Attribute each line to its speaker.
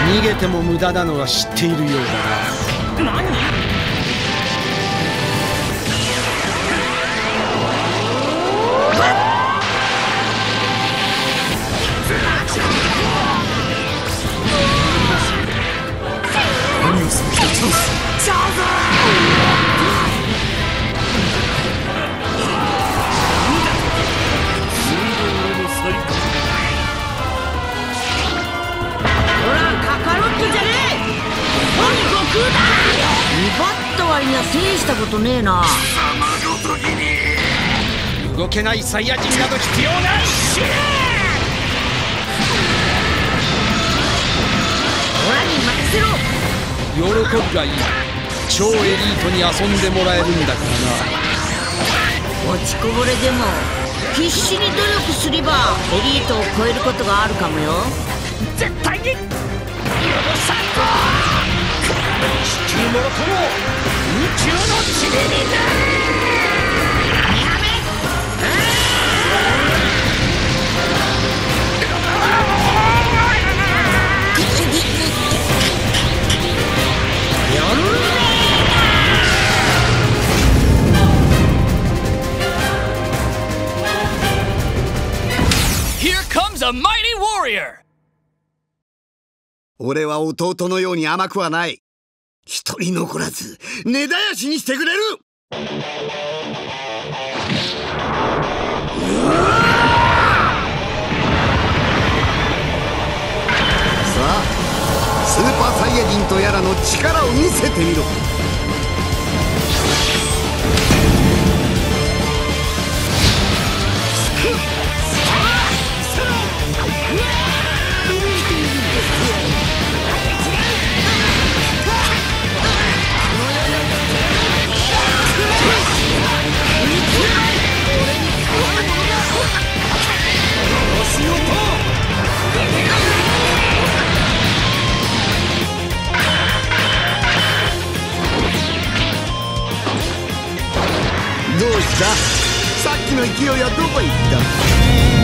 Speaker 1: 逃げても無駄なのは知っているようだな。何？何をする気だチャンス。チャンス！ほらカカロットじゃねえ。本悟空だ。奪った割には制したことねえな。動けないサイヤ人など必要ない。オラに任せろ。喜ぶがいい。超エリートに遊んでもらえるんだからな。落ちこぼれでも必死に努力すればエリートを超えることがあるかもよ。絶対に許さんぞ。地球もろとも宇宙の塵になる。Here comes a mighty warrior!
Speaker 2: 俺は弟のように甘くはない。一人残らず根絶やしにしてくれる。さあスーパーサイヤ人とやらの力を見せてみろ。どうした？さっきの勢いはどこへ行った？